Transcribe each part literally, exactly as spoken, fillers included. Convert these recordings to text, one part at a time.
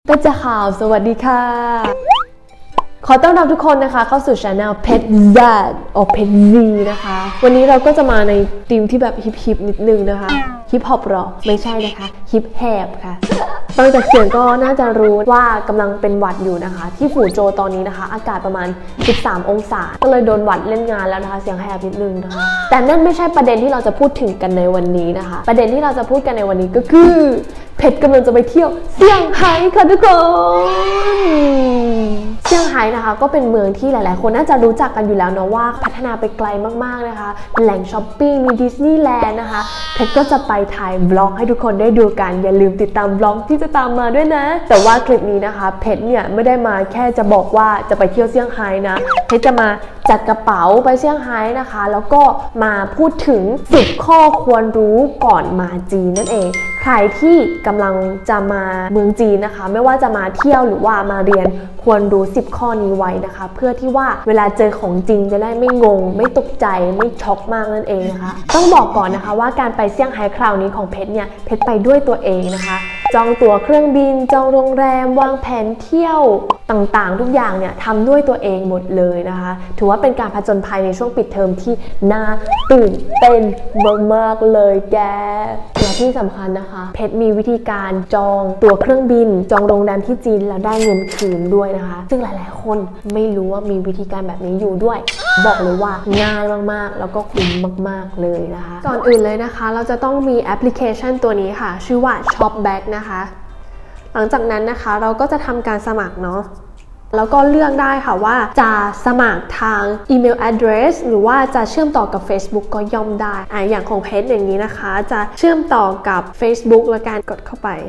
大家好สวัสดีค่ะขอต้อนรับทุกคนนะคะเข้าสู่ Channel Pet Z โอ Pet Z นะคะวันนี้เราก็จะมาในธีมที่แบบฮิปๆนิดนึงนะคะฮิปฮอปหรอไม่ใช่นะคะฮิปแฮปค่ะฟังจากเสียงก็น่าจะรู้ว่ากำลังเป็นหวัดอยู่นะคะที่ฝูโจตอนนี้นะคะอากาศประมาณสิบสามองศาก็เลยโดนหวัดเล่นงานแล้วนะคะเสียงแหบนิดนึงนะคะแต่นั่นไม่ใช่ประเด็นที่เราจะพูดถึงกันในวันนี้นะคะประเด็นที่เราจะพูดกันในวันนี้ก็คือเพชรกำลังจะไปเที่ยวเซี่ยงไฮ้ค่ะทุกคนเซี่ยงไฮ้นะคะก็เป็นเมืองที่หลายๆคนน่าจะรู้จักกันอยู่แล้วเนาะว่าพัฒนาไปไกลมากๆนะคะแหล่งช้อปปิ้งมีดิสนีย์แลนด์นะคะเพชรก็จะไปถ่ายบล็อกให้ทุกคนได้ดูกันอย่าลืมติดตามบล็อกที่จะตามมาด้วยนะแต่ว่าคลิปนี้นะคะเพชรเนี่ยไม่ได้มาแค่จะบอกว่าจะไปเที่ยวเซี่ยงไฮ้นะเพชรจะมาจัดกระเป๋าไปเซี่ยงไฮ้นะคะแล้วก็มาพูดถึงสิบข้อควรรู้ก่อนมาจีนนั่นเองใครที่กำลังจะมาเมืองจีนนะคะไม่ว่าจะมาเที่ยวหรือว่ามาเรียนควรรู้สิบข้อนี้ไว้นะคะเพื่อที่ว่าเวลาเจอของจริงจะได้ไม่งงไม่ตกใจไม่ช็อกมากนั่นเองนะคะต้องบอกก่อนนะคะว่าการไปเซี่ยงไฮ้คราวนี้ของเพชรเนี่ยเพชรไปด้วยตัวเองนะคะจองตั๋วเครื่องบินจองโรงแรมวางแผนเที่ยวต่างๆทุกอย่างเนี่ยทำด้วยตัวเองหมดเลยนะคะถือว่าเป็นการผจญภัยในช่วงปิดเทอมที่น่าตื่นเต้นมากๆเลยแกและที่สำคัญนะคะเพชรมีวิธีการจองตั๋วเครื่องบินจองโรงแรมที่จีนแล้วได้เงินคืนด้วยนะคะซึ่งหลายๆคนไม่รู้ว่ามีวิธีการแบบนี้อยู่ด้วยบอกเลยว่าง่ายมากๆแล้วก็คุ้มมากๆเลยนะคะก่อนอื่นเลยนะคะเราจะต้องมีแอปพลิเคชันตัวนี้ค่ะชื่อว่า Shopback นะคะหลังจากนั้นนะคะเราก็จะทำการสมัครเนาะแล้วก็เลือกได้ค่ะว่าจะสมัครทางอีเมล address หรือว่าจะเชื่อมต่อกับ Facebook ก็ย่อมได้อ่ะอย่างของเพจอย่างนี้นะคะจะเชื่อมต่อกับ Facebook และการกดเข้าไป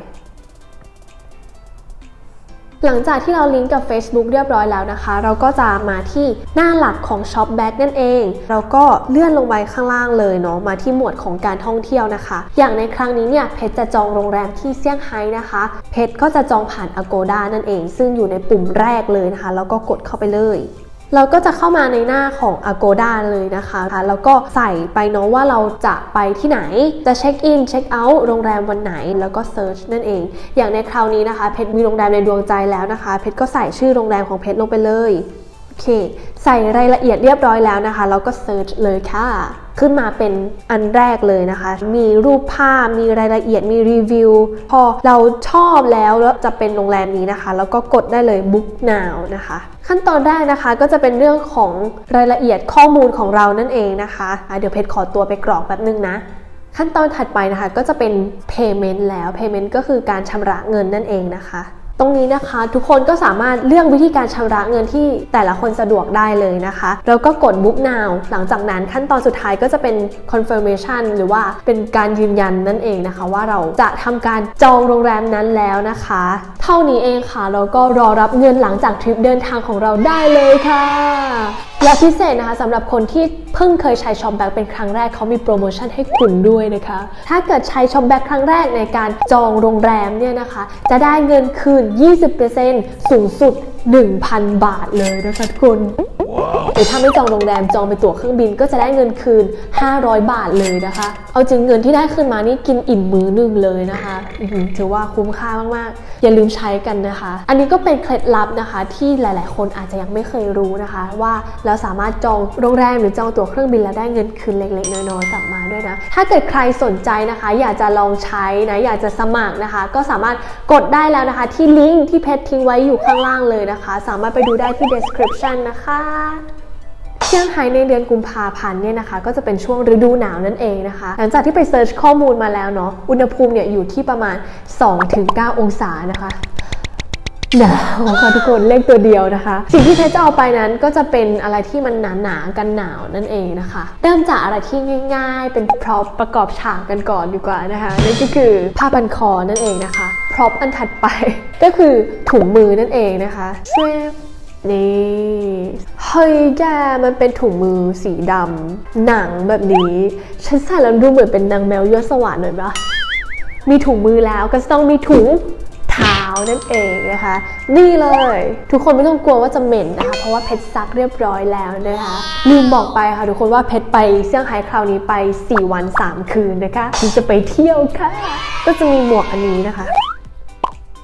หลังจากที่เราลิงก์กับ Facebook เรียบร้อยแล้วนะคะเราก็จะมาที่หน้าหลักของ Shopback นั่นเองเราก็เลื่อนลงไปข้างล่างเลยเนาะมาที่หมวดของการท่องเที่ยวนะคะอย่างในครั้งนี้เนี่ยเพชรจะจองโรงแรมที่เซี่ยงไฮ้นะคะเพชรก็จะจองผ่าน Agoda นั่นเองซึ่งอยู่ในปุ่มแรกเลยนะคะแล้วก็กดเข้าไปเลยเราก็จะเข้ามาในหน้าของ Agoda เลยนะคะแล้วก็ใส่ไปเนาะว่าเราจะไปที่ไหนจะเช็คอินเช็คเอาท์โรงแรมวันไหนแล้วก็เซิร์ชนั่นเองอย่างในคราวนี้นะคะเพชรมีโรงแรมในดวงใจแล้วนะคะเพชรก็ใส่ชื่อโรงแรมของเพชรลงไปเลยโอเคใส่รายละเอียดเรียบร้อยแล้วนะคะแล้วก็เซิร์ชเลยค่ะขึ้นมาเป็นอันแรกเลยนะคะมีรูปภาพมีรายละเอียดมีรีวิวพอเราชอบแล้วแล้วจะเป็นโรงแรมนี้นะคะแล้วก็กดได้เลย Book Now นะคะขั้นตอนแรกนะคะก็จะเป็นเรื่องของรายละเอียดข้อมูลของเรานั่นเองนะคะเดี๋ยวเพชรขอตัวไปกรอกแป๊บนึงนะขั้นตอนถัดไปนะคะก็จะเป็น Payment แล้ว Payment ก็คือการชำระเงินนั่นเองนะคะตรงนี้นะคะทุกคนก็สามารถเลือกวิธีการชำระเงินที่แต่ละคนสะดวกได้เลยนะคะแล้วก็กด Book Now หลังจากนั้นขั้นตอนสุดท้ายก็จะเป็น Confirmation หรือว่าเป็นการยืนยันนั่นเองนะคะว่าเราจะทำการจองโรงแรมนั้นแล้วนะคะเท่านี้เองค่ะเราก็รอรับเงินหลังจากทริปเดินทางของเราได้เลยค่ะและพิเศษนะคะสำหรับคนที่เพิ่งเคยใช้ Shopback เป็นครั้งแรกเขามีโปรโมชั่นให้คุณด้วยนะคะถ้าเกิดใช้ Shopback ครั้งแรกในการจองโรงแรมเนี่ยนะคะจะได้เงินคืน ยี่สิบเปอร์เซ็นต์ สูงสุด หนึ่งพัน บาทเลยนะคะทุกคนหรือถ้าไม่จองโรงแรมจองไปตั๋วเครื่องบินก็จะได้เงินคืนห้าร้อยบาทเลยนะคะเอาจริงเงินที่ได้คืนมานี่กินอิ่มมื้อนึงเลยนะคะถือว่าคุ้มค่ามากๆอย่าลืมใช้กันนะคะอันนี้ก็เป็นเคล็ดลับนะคะที่หลายๆคนอาจจะยังไม่เคยรู้นะคะว่าเราสามารถจองโรงแรมหรือจองตั๋วเครื่องบินแล้วได้เงินคืนเล็กๆน้อยๆกลับมาด้วยนะถ้าเกิดใครสนใจนะคะอยากจะลองใช้นะอยากจะสมัครนะคะก็สามารถกดได้แล้วนะคะที่ลิงก์ที่เพจทิ้งไว้อยู่ข้างล่างเลยนะคะสามารถไปดูได้ที่ description นะคะเซี่ยงไฮ้ในเดือนกุมภาพันธ์เนี่ยนะคะก็จะเป็นช่วงฤดูหนาวนั่นเองนะคะหลังจากที่ไปเซิร์ชข้อมูลมาแล้วเนาะอุณหภูมิเนี่ยอยู่ที่ประมาณ สองถึงเก้า องศานะคะหนาวค่ะทุกคนเลขตัวเดียวนะคะสิ่งที่เพชรจะเอาไปนั้นก็จะเป็นอะไรที่มันหนาๆกันหนาวนั่นเองนะคะเริ่มจากอะไรที่ง่ายๆเป็นพร็อพประกอบฉากกันก่อนดีกว่านะคะนั่นก็คือผ้าพันคอนั่นเองนะคะพร็อพอันถัดไปก็คือถุงมือนั่นเองนะคะช่วยนี่เฮ้ยแกมันเป็นถุงมือสีดำหนังแบบนี้ฉันใส่แล้วดูเหมือนเป็นนางแมวยอดสวรรค์หน่อยปะมีถุงมือแล้วก็ต้องมีถุงเท้านั่นเองนะคะนี่เลยทุกคนไม่ต้องกลัวว่าจะเหม็นนะคะเพราะว่าเพชรซักเรียบร้อยแล้วนะคะลืมบอกไปค่ะทุกคนว่าเพชรไปเซี่ยงไฮ้คราวนี้ไปสี่วันสามคืนนะคะที่จะไปเที่ยวค่ะก็จะมีหมวกอันนี้นะคะ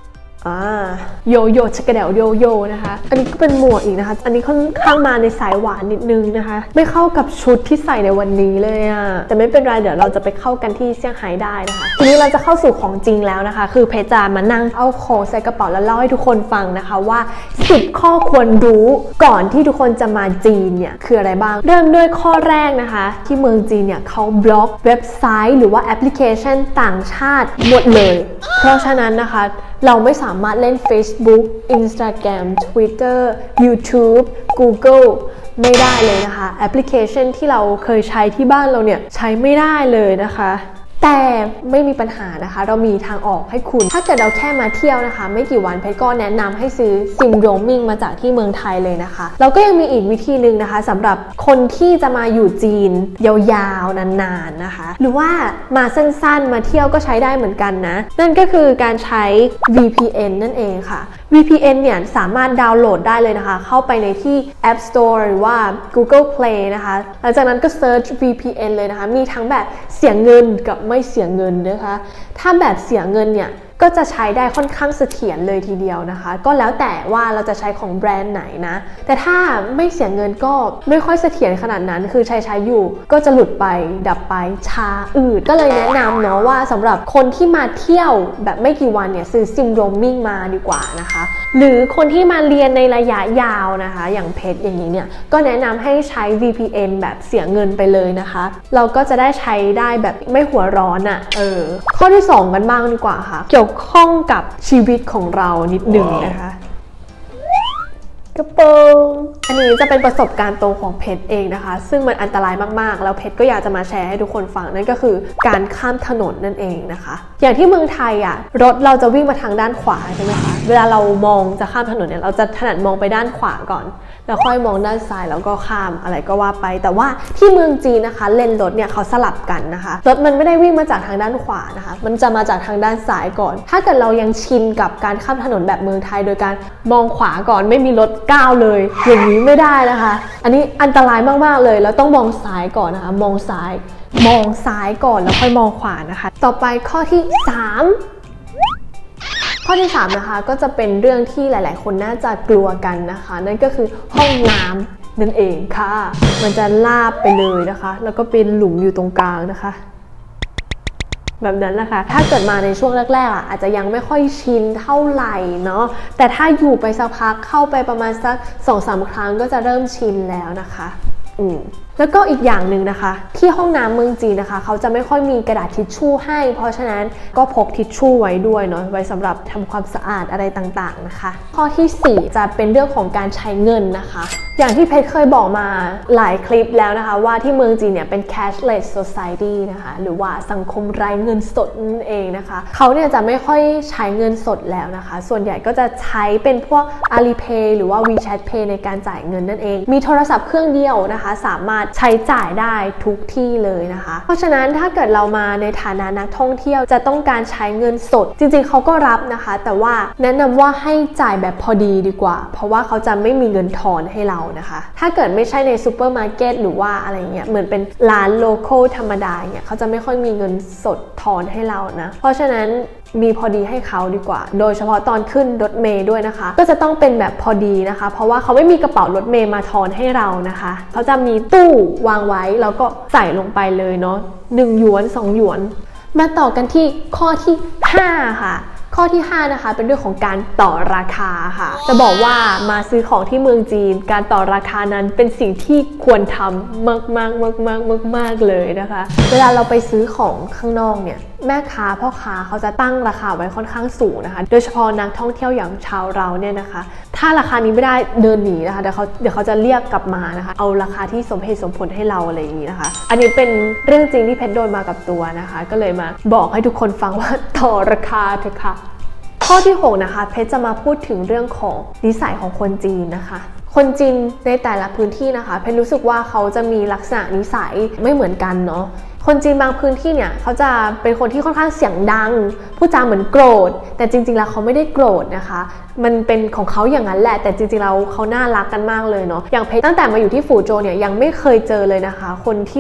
อ่าโยโย่ชักกระเดวโยโย่นะคะอันนี้ก็เป็นหมวกอีกนะคะอันนี้ค่อนข้างมาในสายหวานนิดนึงนะคะไม่เข้ากับชุดที่ใส่ในวันนี้เลยอะแต่ไม่เป็นไรเดี๋ยวเราจะไปเข้ากันที่เซี่ยงไฮ้ได้นะคะทีนี้เราจะเข้าสู่ของจริงแล้วนะคะคือเพชรจะมานั่งเอาของใส่กระเป๋าแล้วเล่าให้ทุกคนฟังนะคะว่าสิบข้อควรรู้ก่อนที่ทุกคนจะมาจีนเนี่ยคืออะไรบ้างเริ่มด้วยข้อแรกนะคะที่เมืองจีนเนี่ยเขาบล็อกเว็บไซต์หรือว่าแอปพลิเคชันต่างชาติหมดเลยเพราะฉะนั้นนะคะเราไม่สามารถเล่น Facebook Instagram Twitter YouTube Google ไม่ได้เลยนะคะแอปพลิเคชันที่เราเคยใช้ที่บ้านเราเนี่ยใช้ไม่ได้เลยนะคะแต่ไม่มีปัญหานะคะเรามีทางออกให้คุณถ้าเกิดเราแค่มาเที่ยวนะคะไม่กี่วันเพชรก็แนะนำให้ซื้อซิมโรมมิ่งมาจากที่เมืองไทยเลยนะคะแล้วก็ยังมีอีกวิธีหนึ่งนะคะสำหรับคนที่จะมาอยู่จีนยาวๆนานๆนะคะหรือว่ามาสั้นๆมาเที่ยวก็ใช้ได้เหมือนกันนะนั่นก็คือการใช้ วี พี เอ็น นั่นเองค่ะ วี พี เอ็น เนี่ยสามารถดาวน์โหลดได้เลยนะคะเข้าไปในที่ App Store หรือว่า Google Play นะคะหลังจากนั้นก็ Search วี พี เอ็น เลยนะคะมีทั้งแบบเสียเงินกับไม่เสียเงินนะคะถ้าแบบเสียเงินเนี่ยก็จะใช้ได้ค่อนข้างเสถียรเลยทีเดียวนะคะก็แล้วแต่ว่าเราจะใช้ของแบรนด์ไหนนะแต่ถ้าไม่เสียเงินก็ไม่ค่อยเสถียรขนาดนั้นคือใช้ใช้อยู่ก็จะหลุดไปดับไปช้าอืดก็เลยแนะนำเนาะว่าสำหรับคนที่มาเที่ยวแบบไม่กี่วันเนี่ยซื้อซิมโรมมิ่งมาดีกว่านะคะหรือคนที่มาเรียนในระยะยาวนะคะอย่างเพชรอย่างนี้เนี่ยก็แนะนำให้ใช้ วี พี เอ็น แบบเสียเงินไปเลยนะคะเราก็จะได้ใช้ได้แบบไม่หัวร้อนอะ่ะเออข้อที่สองกันบ้างดีกว่าค่ะเกี่ยวข้องกับชีวิตของเรานิดหนึ่งนะคะกระโปรงอันนี้จะเป็นประสบการณ์ตรงของเพชรเองนะคะซึ่งมันอันตรายมากๆแล้วเพชรก็อยากจะมาแชร์ให้ทุกคนฟังนั่นก็คือการข้ามถนนนั่นเองนะคะอย่างที่เมืองไทยอ่ะรถเราจะวิ่งมาทางด้านขวาใช่ไหมคะเวลาเรามองจะข้ามถนนเนี่ยเราจะถนัดมองไปด้านขวาก่อนแล้วค่อยมองด้านซ้ายแล้วก็ข้ามอะไรก็ว่าไปแต่ว่าที่เมืองจีนนะคะเลนรถเนี่ยเขาสลับกันนะคะรถมันไม่ได้วิ่งมาจากทางด้านขวานะคะมันจะมาจากทางด้านซ้ายก่อนถ้าเกิดเรายังชินกับการข้ามถนนแบบเมืองไทยโดยการมองขวาก่อนไม่มีรถก้าวเลยอย่างนี้ไม่ได้นะคะอันนี้อันตรายมากๆเลยเราต้องมองซ้ายก่อนนะคะมองซ้ายมองซ้ายก่อนแล้วค่อยมองขวานะคะต่อไปข้อที่สามข้อที่สามนะคะก็จะเป็นเรื่องที่หลายๆคนน่าจะกลัวกันนะคะนั่นก็คือห้องน้ำนั่นเองค่ะมันจะลาบไปเลยนะคะแล้วก็เป็นหลุมอยู่ตรงกลางนะคะแบบนั้นแหละค่ะถ้าเกิดมาในช่วงแรกๆอ่ะอาจจะยังไม่ค่อยชินเท่าไหร่เนาะแต่ถ้าอยู่ไปสักพักเข้าไปประมาณสัก สองถึงสาม ครั้งก็จะเริ่มชินแล้วนะคะอืมแล้วก็อีกอย่างหนึ่งนะคะที่ห้องน้ำเมืองจีนนะคะเขาจะไม่ค่อยมีกระดาษทิชชู่ให้เพราะฉะนั้นก็พกทิชชู่ไว้ด้วยเนาะไว้สำหรับทำความสะอาดอะไรต่างๆนะคะข้อที่สี่จะเป็นเรื่องของการใช้เงินนะคะอย่างที่เพชรเคยบอกมาหลายคลิปแล้วนะคะว่าที่เมืองจีนเนี่ยเป็น cashless society นะคะหรือว่าสังคมไร้เงินสดนั่นเองนะคะเขาเนี่ยจะไม่ค่อยใช้เงินสดแล้วนะคะส่วนใหญ่ก็จะใช้เป็นพวก Alipay หรือว่า WeChat Pay ในการจ่ายเงินนั่นเองมีโทรศัพท์เครื่องเดียวนะคะสามารถใช้จ่ายได้ทุกที่เลยนะคะเพราะฉะนั้นถ้าเกิดเรามาในฐานะนักท่องเที่ยวจะต้องการใช้เงินสดจริงๆเขาก็รับนะคะแต่ว่าแนะนำว่าให้จ่ายแบบพอดีดีกว่าเพราะว่าเขาจะไม่มีเงินทอนให้เรานะคะถ้าเกิดไม่ใช่ในซูเปอร์มาร์เก็ตหรือว่าอะไรเงี้ยเหมือนเป็นร้านโลคอลธรรมดาเนี่ยเขาจะไม่ค่อยมีเงินสดทอนให้เรานะเพราะฉะนั้นมีพอดีให้เขาดีกว่าโดยเฉพาะตอนขึ้นรถเมล์ด้วยนะคะก็จะต้องเป็นแบบพอดีนะคะเพราะว่าเขาไม่มีกระเป๋ารถเมล์มาทอนให้เรานะคะเขาจะมีตู้วางไว้แล้วก็ใส่ลงไปเลยเนาะหนึ่งหยวนสองหยวนมาต่อกันที่ข้อที่ห้าค่ะข้อที่ห้านะคะเป็นเรื่องของการต่อราคาค่ะจะบอกว่ามาซื้อของที่เมืองจีนการต่อราคานั้นเป็นสิ่งที่ควรทำมากมากมากมากมากมากเลยนะคะเวลาเราไปซื้อของข้างนอกเนี่ยแม่ค้าพ่อค้าเขาจะตั้งราคาไว้ค่อนข้างสูงนะคะโดยเฉพาะนักท่องเที่ยวอย่างชาวเราเนี่ยนะคะถ้าราคานี้ไม่ได้เดินหนีนะคะเดี๋ยวเขาเดี๋ยวเขาจะเรียกกลับมานะคะเอาราคาที่สมเหตุสมผลให้เราอะไรอย่างนี้นะคะอันนี้เป็นเรื่องจริงที่เพชรโดนมากับตัวนะคะก็เลยมาบอกให้ทุกคนฟังว่าต่อราคาเถอะค่ะข้อที่หกนะคะเพชรจะมาพูดถึงเรื่องของนิสัยของคนจีนนะคะคนจีนในแต่ละพื้นที่นะคะเพชรรู้สึกว่าเขาจะมีลักษณะนิสัยไม่เหมือนกันเนาะคนจีนบางพื้นที่เนี่ยเขาจะเป็นคนที่ค่อนข้างเสียงดังพูดจาเหมือนโกรธแต่จริงๆแล้วเขาไม่ได้โกรธนะคะมันเป็นของเขาอย่างนั้นแหละแต่จริงๆแล้วเขาน่ารักกันมากเลยเนาะอย่างเพชรตั้งแต่มาอยู่ที่ฝูโจวเนี่ยยังไม่เคยเจอเลยนะคะคนที่แบบ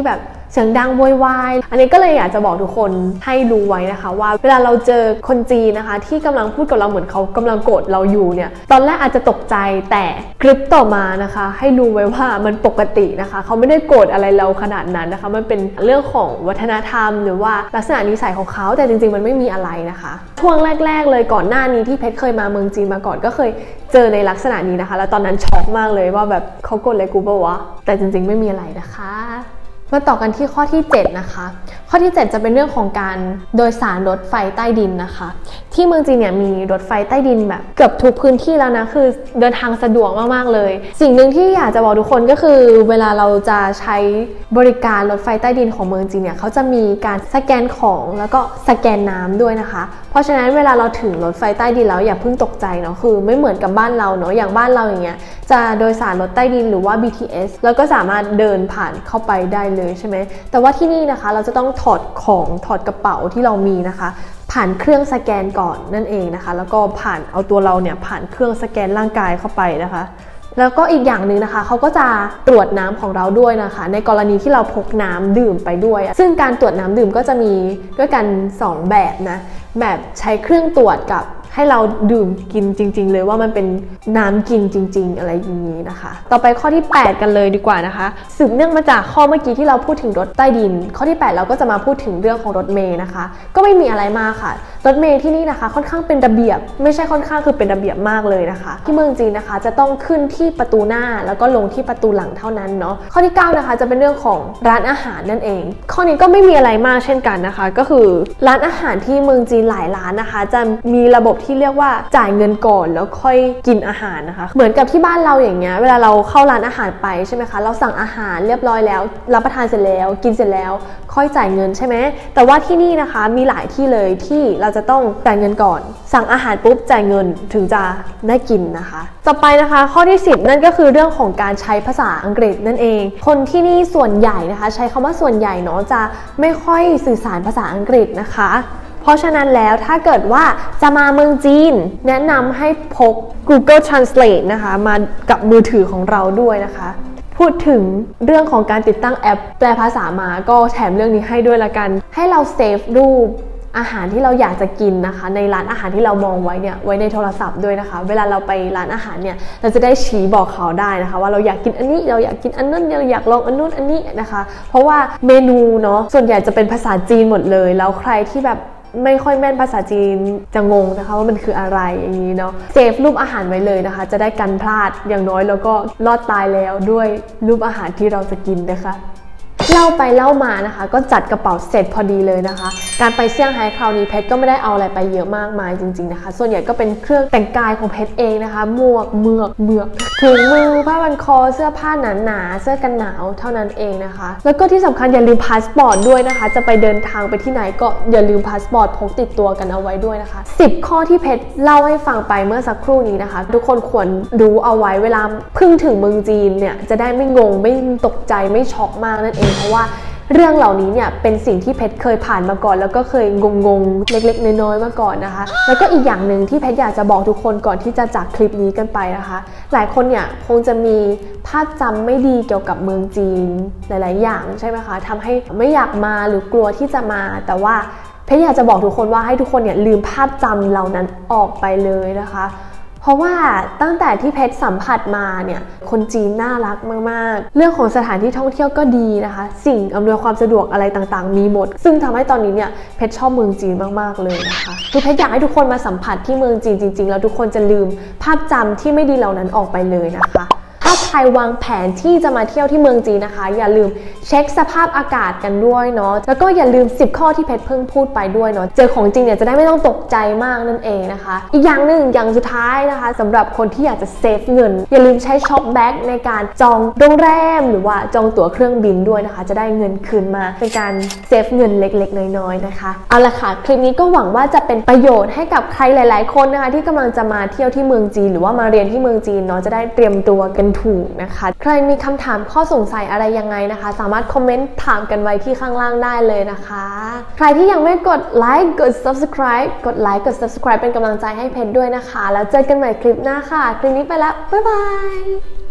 เสียงดังโวยวายอันนี้ก็เลยอยากจะบอกทุกคนให้รู้ไว้นะคะว่าเวลาเราเจอคนจีนนะคะที่กำลังพูดกับเราเหมือนเขากำลังโกรธเราอยู่เนี่ยตอนแรกอาจจะตกใจแต่คลิปต่อมานะคะให้รู้ไว้ว่ามันปกตินะคะเขาไม่ได้โกรธอะไรเราขนาดนั้นนะคะมันเป็นเรื่องของวัฒนธรรมหรือว่าลักษณะนิสัยของเขาแต่จริงๆมันไม่มีอะไรนะคะช่วงแรกๆเลยก่อนหน้านี้ที่เพชรเคยมาเมืองจีนมาก่อนก็เคยเจอในลักษณะนี้นะคะแล้วตอนนั้นช็อกมากเลยว่าแบบเขาโกรธอะไรกูปะวะแต่จริงๆไม่มีอะไรนะคะมาต่อกันที่ข้อที่เจ็ดนะคะข้อที่เจ็ดจะเป็นเรื่องของการโดยสารรถไฟใต้ดินนะคะที่เมืองจีนเนี่ยมีรถไฟใต้ดินแบบเกือบทุกพื้นที่แล้วนะคือเดินทางสะดวกมากๆเลยสิ่งหนึ่งที่อยากจะบอกทุกคนก็คือเวลาเราจะใช้บริการรถไฟใต้ดินของเมืองจีนเนี่ยเขาจะมีการสแกนของแล้วก็สแกนน้ำด้วยนะคะเพราะฉะนั้นเวลาเราถึงรถไฟใต้ดินแล้วอย่าเพิ่งตกใจเนาะคือไม่เหมือนกับบ้านเราเนาะอย่างบ้านเราอย่างเงี้ยจะโดยสารรถใต้ดินหรือว่า บี ที เอส แล้วก็สามารถเดินผ่านเข้าไปได้เลยใช่ไหมแต่ว่าที่นี่นะคะเราจะต้องถอดของถอดกระเป๋าที่เรามีนะคะผ่านเครื่องสแกนก่อนนั่นเองนะคะแล้วก็ผ่านเอาตัวเราเนี่ยผ่านเครื่องสแกนร่างกายเข้าไปนะคะแล้วก็อีกอย่างหนึ่งนะคะเขาก็จะตรวจน้ำของเราด้วยนะคะในกรณีที่เราพกน้ำดื่มไปด้วยซึ่งการตรวจน้ำดื่มก็จะมีด้วยกันสองแบบนะแบบใช้เครื่องตรวจกับให้เราดื่มกินจริงๆเลยว่ามันเป็นน้ำกินจริงๆอะไรอย่างนี้นะคะต่อไปข้อที่แปดกันเลยดีกว่านะคะสืบเนื่องมาจากข้อเมื่อกี้ที่เราพูดถึงรถใต้ดินข้อที่แปดเราก็จะมาพูดถึงเรื่องของรถเมล์นะคะก็ไม่มีอะไรมากค่ะรถเมล์ที่นี่นะคะค่อนข้างเป็นระเบียบไม่ใช่ค่อนข้างคือเป็นระเบียบมากเลยนะคะที่เมืองจีนนะคะจะต้องขึ้นที่ประตูหน้าแล้วก็ลงที่ประตูหลังเท่านั้นเนาะข้อที่เก้านะคะจะเป็นเรื่องของร้านอาหารนั่นเองข้อนี้ก็ไม่มีอะไรมากเช่นกันนะคะก็คือร้านอาหารที่เมืองจีนหลายร้านนะคะจะมีระบบที่เรียกว่าจ่ายเงินก่อนแล้วค่อยกินอาหารนะคะเหมือนกับที่บ้านเราอย่างเงี้ยเวลาเราเข้าร้านอาหารไปใช่ไหมคะเราสั่งอาหารเรียบร้อยแล้วรับประทานเสร็จแล้วกินเสร็จแล้วค่อยจ่ายเงินใช่ไหมแต่ว่าที่นี่นะคะมีหลายที่เลยที่เราจะต้องจ่ายเงินก่อนสั่งอาหารปุ๊บจ่ายเงินถึงจะได้กินนะคะต่อไปนะคะข้อที่สิบนั่นก็คือเรื่องของการใช้ภาษาอังกฤษนั่นเองคนที่นี่ส่วนใหญ่นะคะใช้คำว่าส่วนใหญ่เนาะจะไม่ค่อยสื่อสารภาษาอังกฤษนะคะเพราะฉะนั้นแล้วถ้าเกิดว่าจะมาเมืองจีนแนะนำให้พก Google Translate นะคะมากับมือถือของเราด้วยนะคะพูดถึงเรื่องของการติดตั้งแอปแปลภาษามาก็แถมเรื่องนี้ให้ด้วยละกันให้เราเซฟรูปอาหารที่เราอยากจะกินนะคะในร้านอาหารที่เรามองไว้เนี่ยไว้ในโทรศัพท์ด้วยนะคะเวลาเราไปร้านอาหารเนี่ยเราจะได้ชี้บอกเขาได้นะคะว่าเราอยากกินอันนี้เราอยากกินอันนั้นเราอยากลองอันนู้นอันนี้นะคะเพราะว่าเมนูเนาะส่วนใหญ่จะเป็นภาษาจีนหมดเลยแล้วใครที่แบบไม่ค่อยแม่นภาษาจีนจะงงนะคะว่ามันคืออะไรอย่างนี้เนาะเซฟรูปอาหารไว้เลยนะคะจะได้กันพลาดอย่างน้อยแล้วก็รอดตายแล้วด้วยรูปอาหารที่เราจะกินนะคะเล่าไปเล่ามานะคะก็จัดกระเป๋าเสร็จพอดีเลยนะคะการไปเซี่ยงไฮ้คราวนี้เพชรก็ไม่ได้เอาอะไรไปเยอะมากมายจริงๆนะคะส่วนใหญ่ก็เป็นเครื่องแต่งกายของเพชรเองนะคะหมวกเมือกเมือกถุงมือผ้าพันคอเสื้อผ้าหนาๆเสื้อกันหนาวเท่านั้นเองนะคะแล้วก็ที่สำคัญอย่าลืมพาสปอร์ตด้วยนะคะจะไปเดินทางไปที่ไหนก็อย่าลืมพาสปอร์ตพกติดตัวกันเอาไว้ด้วยนะคะสิบข้อที่เพชรเล่าให้ฟังไปเมื่อสักครู่นี้นะคะทุกคนควรรู้เอาไว้เวลาเพิ่งถึงเมืองจีนเนี่ยจะได้ไม่งงไม่ตกใจไม่ช็อกมากนั่นเองเพราะว่าเรื่องเหล่านี้เนี่ยเป็นสิ่งที่เพชรเคยผ่านมาก่อนแล้วก็เคยงงๆเล็กๆน้อยๆมาก่อนนะคะแล้วก็อีกอย่างหนึ่งที่เพชรอยากจะบอกทุกคนก่อนที่จะจากคลิปนี้กันไปนะคะหลายคนเนี่ยคงจะมีภาพจำไม่ดีเกี่ยวกับเมืองจีนหลายๆอย่างใช่ไหมคะทำให้ไม่อยากมาหรือกลัวที่จะมาแต่ว่าเพชรอยากจะบอกทุกคนว่าให้ทุกคนเนี่ยลืมภาพจำเหล่านั้นออกไปเลยนะคะเพราะว่าตั้งแต่ที่เพชรสัมผัสมาเนี่ยคนจีนน่ารักมากๆเรื่องของสถานที่ท่องเที่ยวก็ดีนะคะสิ่งอำนวยความสะดวกอะไรต่างๆมีหมดซึ่งทำให้ตอนนี้เนี่ยเพชรชอบเมืองจีนมากๆเลยนะคะคือเพชรอยากให้ทุกคนมาสัมผัสที่เมืองจีนจริงๆแล้วทุกคนจะลืมภาพจำที่ไม่ดีเหล่านั้นออกไปเลยนะคะถ้าใครวางแผนที่จะมาเที่ยวที่เมืองจีนนะคะอย่าลืมเช็คสภาพอากาศกันด้วยเนาะแล้วก็อย่าลืมสิบข้อที่เพชรเพิ่งพูดไปด้วยเนาะเจอของจริงเนี่ยจะได้ไม่ต้องตกใจมากนั่นเองนะคะอีกอย่างหนึ่งอย่างสุดท้ายนะคะสำหรับคนที่อยากจะเซฟเงินอย่าลืมใช้ช็อปแบ็กในการจองโรงแรมหรือว่าจองตั๋วเครื่องบินด้วยนะคะจะได้เงินคืนมาเป็นการเซฟเงินเล็กๆน้อยๆนะคะเอาละค่ะคลิปนี้ก็หวังว่าจะเป็นประโยชน์ให้กับใครหลายๆคนนะคะที่กำลังจะมาเที่ยวที่เมืองจีนหรือว่ามาเรียนที่เมืองจีนเนาะจะได้เตรียมตัวกันถูกนะคะใครมีคำถามข้อสงสัยอะไรยังไงนะคะสามารถคอมเมนต์ถามกันไว้ที่ข้างล่างได้เลยนะคะใครที่ยังไม่กดไลค์กด ซับสไครบ์ กดไลค์กด ซับสไครบ์ เป็นกำลังใจให้เพชรด้วยนะคะแล้วเจอกันใหม่คลิปหน้าค่ะคลิปนี้ไปแล้วบ๊ายบาย